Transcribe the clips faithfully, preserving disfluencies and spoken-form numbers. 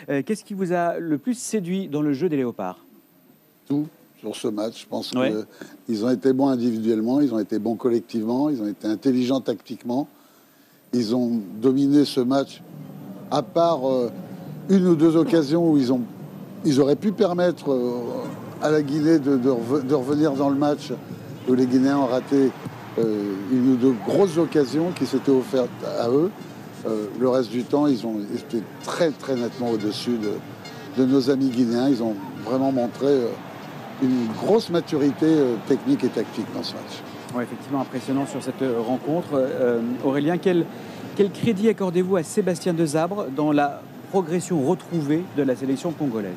Euh, Qu'est-ce qui vous a le plus séduit dans le jeu des Léopards? Tout sur ce match. Je pense Ouais. qu'ils ont été bons individuellement, ils ont été bons collectivement, ils ont été intelligents tactiquement. Ils ont dominé ce match, à part euh, une ou deux occasions où ils, ont, ils auraient pu permettre euh, à la Guinée de, de, rev de revenir dans le match, où les Guinéens ont raté euh, une ou deux grosses occasions qui s'étaient offertes à eux. Euh, le reste du temps, ils ont été très très nettement au-dessus de, de nos amis guinéens. Ils ont vraiment montré euh, une grosse maturité euh, technique et tactique dans ce match. Oui, effectivement, impressionnant sur cette rencontre. Euh, Aurélien, quel, quel crédit accordez-vous à Sébastien Desabre dans la progression retrouvée de la sélection congolaise?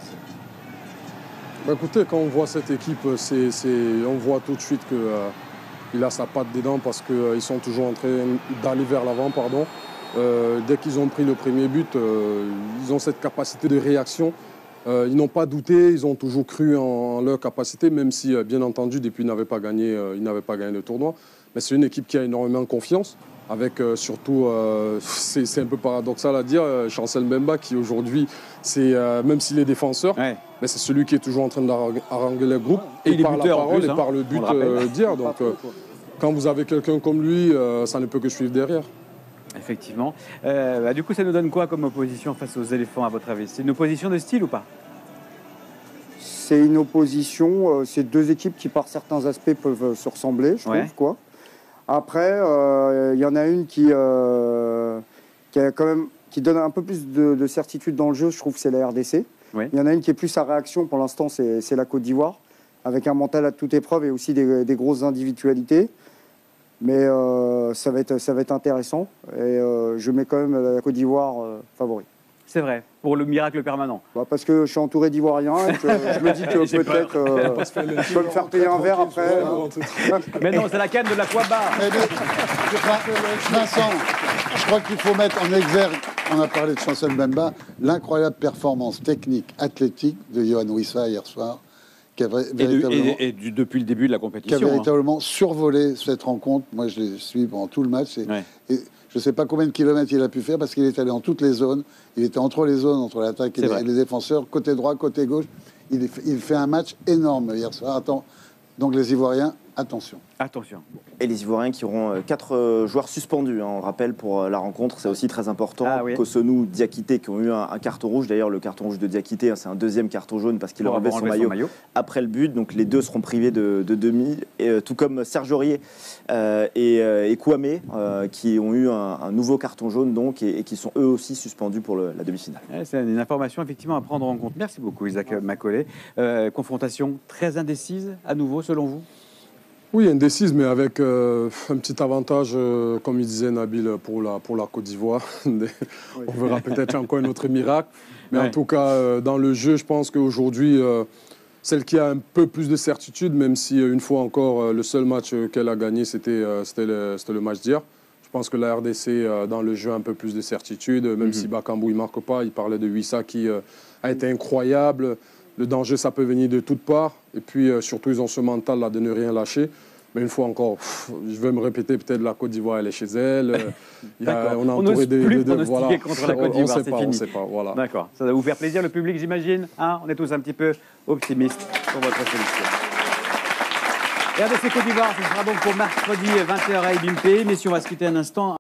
Bah écoutez, quand on voit cette équipe, c'est, c'est, on voit tout de suite qu'il euh, a sa patte dedans parce qu'ils euh, sont toujours en train d'aller vers l'avant. Pardon. Euh, dès qu'ils ont pris le premier but, euh, ils ont cette capacité de réaction. Euh, ils n'ont pas douté, ils ont toujours cru en, en leur capacité, même si, euh, bien entendu, depuis, ils n'avaient pas gagné, euh, ils n'avaient pas gagné le tournoi. Mais c'est une équipe qui a énormément confiance, avec euh, surtout, euh, c'est, c'est un peu paradoxal à dire, euh, Chancel Mbemba, qui aujourd'hui, c'est, euh, même s'il est défenseur, ouais. mais c'est celui qui est toujours en train d'haranguer le groupe, et, et par la parole plus, hein, et par le but euh, dire. Donc, euh, quand vous avez quelqu'un comme lui, euh, ça ne peut que suivre derrière. Effectivement. Euh, bah, du coup, ça nous donne quoi comme opposition face aux éléphants, à votre avis? C'est une opposition de style ou pas? C'est une opposition, euh, c'est deux équipes qui, par certains aspects, peuvent se ressembler, je ouais. trouve, quoi. Après, il euh, y en a une qui, euh, qui, a quand même, qui donne un peu plus de, de certitude dans le jeu, je trouve, c'est la R D C. Il ouais. y en a une qui est plus à réaction, pour l'instant, c'est, c'est la Côte d'Ivoire, avec un mental à toute épreuve et aussi des, des grosses individualités. Mais euh, ça, va être, ça va être intéressant. Et euh, je mets quand même la Côte d'Ivoire euh, favori. C'est vrai, pour le miracle permanent. Bah parce que je suis entouré d'Ivoiriens et que je me dis que peut-être euh, je peux me faire payer un verre après. Mais non, c'est la canne de la Quaba. Vincent, je crois qu'il faut mettre en exergue, on a parlé de Chancel Mbemba, l'incroyable performance technique, athlétique de Yohan Wissa hier soir. Qui a véritablement, et, de, et, et du, depuis le début de la compétition. Qui a véritablement hein. survolé cette rencontre. Moi, je l'ai suivi pendant tout le match. Et, ouais. et je ne sais pas combien de kilomètres il a pu faire parce qu'il est allé dans toutes les zones. Il était entre les zones, entre l'attaque et, et les défenseurs, côté droit, côté gauche. Il, il fait un match énorme hier soir. Attends. Donc les Ivoiriens, attention. Attention. Et les Ivoiriens qui auront quatre joueurs suspendus, hein, on rappelle, pour la rencontre, c'est aussi très important. Ah, oui. Kosonou, Diakité qui ont eu un, un carton rouge. D'ailleurs, le carton rouge de Diakité, hein, c'est un deuxième carton jaune parce qu'il a enlevé son, son maillot, maillot après le but. Donc les deux seront privés de, de demi, et, euh, tout comme Serge Aurier euh, et, euh, et Kouamé euh, qui ont eu un, un nouveau carton jaune donc, et, et qui sont eux aussi suspendus pour le, la demi-finale. Ouais, c'est une information effectivement à prendre en compte. Merci beaucoup Isaac Macaulay. Euh, confrontation très indécise à nouveau selon vous? Oui, indécise, mais avec euh, un petit avantage, euh, comme il disait Nabil, pour la, pour la Côte d'Ivoire. On verra peut-être encore un autre miracle. Mais ouais. en tout cas, euh, dans le jeu, je pense qu'aujourd'hui, euh, celle qui a un peu plus de certitude, même si, une fois encore, euh, le seul match qu'elle a gagné, c'était euh, le, le match d'hier. Je pense que la R D C, euh, dans le jeu, a un peu plus de certitude. Même mm-hmm. si Bakambu ne marque pas, il parlait de Wissa qui euh, a été incroyable. Le danger, ça peut venir de toutes parts. Et puis, euh, surtout, ils ont ce mental là de ne rien lâcher. Mais une fois encore, pff, je vais me répéter, peut-être la Côte d'Ivoire, elle est chez elle. Euh, y a, on a entouré des... de, de, de, voilà. contre la Côte d'Ivoire, c'est fini. On ne sait pas, voilà. D'accord. Ça va vous faire plaisir, le public, j'imagine hein. On est tous un petit peu optimistes pour votre sélection. R D C Côte d'Ivoire, ce sera donc pour mercredi vingt heures à Ebimpe. Messieurs, on va se quitter un instant.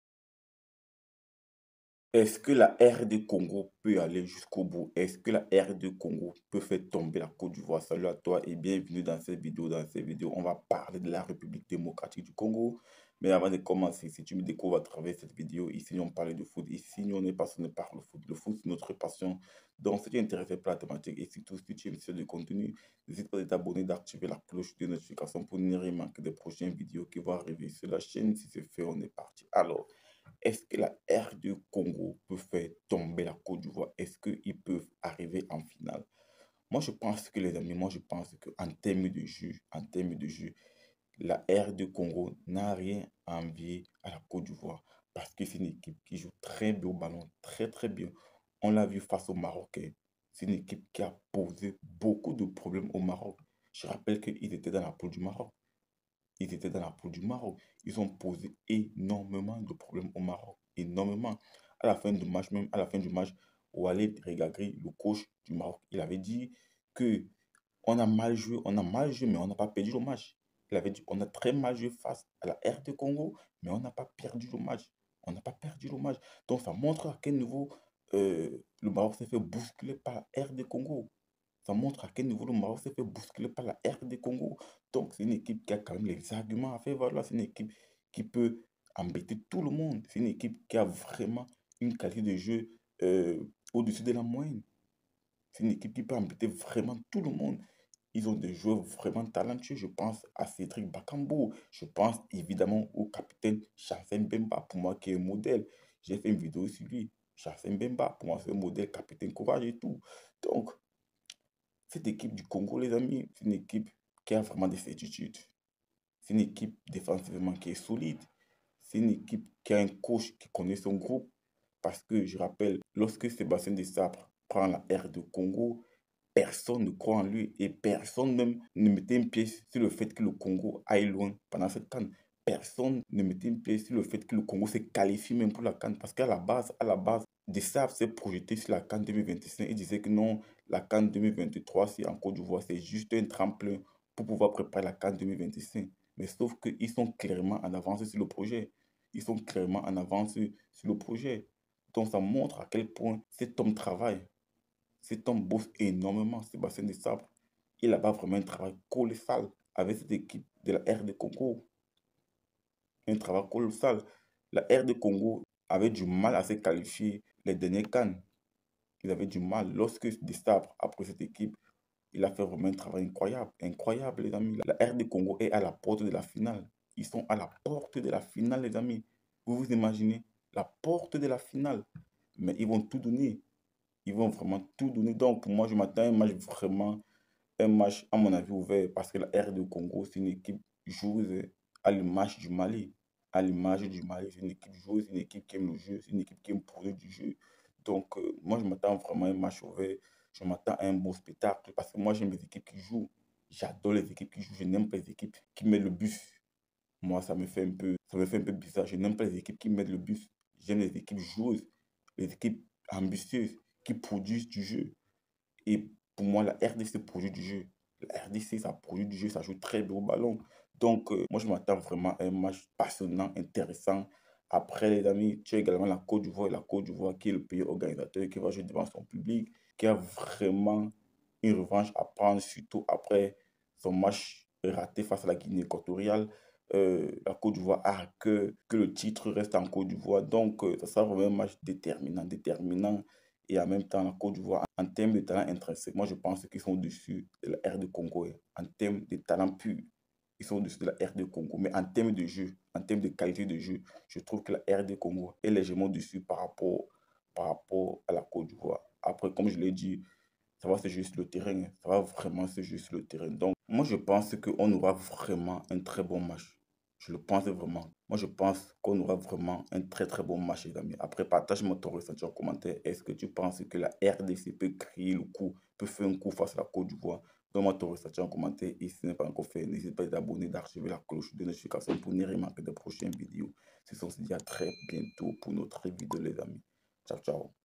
Est-ce que la R D Congo peut aller jusqu'au bout? Est-ce que la R D Congo peut faire tomber la Côte d'Ivoire? Salut à toi et bienvenue dans cette vidéo. Dans cette vidéo, on va parler de la République démocratique du Congo. Mais avant de commencer, si tu me découvres à travers cette vidéo, ici on parle de foot. Ici on est passionné par le foot. Le foot, c'est notre passion. Donc si tu es intéressé par la thématique et surtout si tu aimes ce de contenu, n'hésite pas à t'abonner, d'activer la cloche de notification pour ne rien manquer des prochaines vidéos qui vont arriver sur la chaîne. Si c'est fait, on est parti. Alors, est-ce que la R D Congo peut faire tomber la Côte d'Ivoire? Est-ce qu'ils peuvent arriver en finale? Moi, je pense que, les amis, moi, je pense qu'en termes de jeu, en termes de jeu, la R D Congo n'a rien à envier à la Côte d'Ivoire parce que c'est une équipe qui joue très bien au ballon, très, très bien. On l'a vu face aux Marocains. C'est une équipe qui a posé beaucoup de problèmes au Maroc. Je rappelle qu'ils étaient dans la poule du Maroc. Ils étaient dans la poule du Maroc. Ils ont posé énormément de problèmes au Maroc. Énormément. À la fin du match, même à la fin du match, Walid Regragui, le coach du Maroc, il avait dit que on a mal joué, on a mal joué, mais on n'a pas perdu le match. Il avait dit on a très mal joué face à la R D Congo, mais on n'a pas perdu le match. On n'a pas perdu le match. Donc ça montre à quel niveau euh, le Maroc s'est fait bousculer par la R D Congo. Ça montre à quel niveau le Maroc s'est fait bousculer par la R D Congo. Donc, c'est une équipe qui a quand même les arguments à faire valoir. C'est une équipe qui peut embêter tout le monde. C'est une équipe qui a vraiment une qualité de jeu euh, au-dessus de la moyenne. C'est une équipe qui peut embêter vraiment tout le monde. Ils ont des joueurs vraiment talentueux. Je pense à Cédric Bakambu. Je pense évidemment au capitaine Chancel Mbemba, pour moi qui est un modèle. J'ai fait une vidéo sur lui. Chancel Mbemba, pour moi c'est un modèle, capitaine courage et tout. Donc, cette équipe du Congo, les amis, c'est une équipe qui a vraiment des certitudes. C'est une équipe défensivement qui est solide. C'est une équipe qui a un coach qui connaît son groupe. Parce que, je rappelle, lorsque Sébastien Desabre prend la R de Congo, personne ne croit en lui et personne même ne mettait une pièce sur le fait que le Congo aille loin pendant cette CAN. Personne ne mettait une pièce sur le fait que le Congo se qualifie même pour la CAN. Parce qu'à la base, à la base, Desabre s'est projeté sur la CAN deux mille vingt-cinq et disait que non, la CAN deux mille vingt-trois, c'est en Côte d'Ivoire, c'est juste un tremplin pour pouvoir préparer la CAN deux mille vingt-cinq. Mais sauf qu'ils sont clairement en avance sur le projet. Ils sont clairement en avance sur le projet. Donc ça montre à quel point cet homme travaille. Cet homme bosse énormément, Sébastien Desabre. Il a pas vraiment un travail colossal avec cette équipe de la R D Congo. Un travail colossal. La R D Congo avait du mal à se qualifier les derniers CAN. Ils avaient du mal. Lorsque Desabre a pris cette équipe, il a fait vraiment un travail incroyable. Incroyable, les amis. La R D Congo est à la porte de la finale. Ils sont à la porte de la finale, les amis. Vous vous imaginez? La porte de la finale. Mais ils vont tout donner. Ils vont vraiment tout donner. Donc, pour moi, je m'attends à un match vraiment, un match, à mon avis, ouvert. Parce que la R D Congo, c'est une équipe joueuse à l'image du Mali. À l'image du Mali, c'est une équipe joueuse, c'est une équipe qui aime le jeu, c'est une équipe qui aime produire du jeu. Donc, euh, moi, je m'attends vraiment à un match ouvert. Je m'attends à un bon spectacle. Parce que moi, j'aime les équipes qui jouent. J'adore les équipes qui jouent. Je n'aime pas les équipes qui mettent le bus. Moi, ça me fait un peu, ça me fait un peu bizarre. Je n'aime pas les équipes qui mettent le bus. J'aime les équipes joueuses, les équipes ambitieuses qui produisent du jeu. Et pour moi, la R D C produit du jeu. La R D C, ça produit du jeu, ça joue très bien au ballon. Donc, euh, moi, je m'attends vraiment à un match passionnant, intéressant. Après, les amis, tu as également la Côte d'Ivoire. Et la Côte d'Ivoire, qui est le pays organisateur, qui va jouer devant son public, qui a vraiment une revanche à prendre, surtout après son match raté face à la Guinée équatoriale. Euh, la Côte d'Ivoire a que, que le titre reste en Côte d'Ivoire. Donc, euh, ça sera vraiment un match déterminant, déterminant. Et en même temps, la Côte d'Ivoire, en termes de talent intrinsèque, moi je pense qu'ils sont au-dessus de la R D Congo. En termes de talent pur, ils sont au-dessus de la R D Congo. Mais en termes de jeu, en termes de qualité de jeu, je trouve que la R D Congo est légèrement au-dessus par rapport, par rapport à la Côte d'Ivoire. Après, comme je l'ai dit, ça va se jouer sur le terrain. Ça va vraiment se jouer sur le terrain. Donc, moi je pense qu'on aura vraiment un très bon match. Je le pense vraiment. Moi, je pense qu'on aura vraiment un très très bon match, les amis. Après, partage-moi ton ressenti en commentaire. Est-ce que tu penses que la R D C peut créer le coup, peut faire un coup face à la Côte d'Ivoire? Donne-moi ton ressenti en commentaire. Et si ce n'est pas encore fait, n'hésite pas à t'abonner, d'activer la cloche de notification pour ne rien manquer de prochaines vidéos. Ce sont se dit à très bientôt pour notre vidéo, les amis. Ciao, ciao.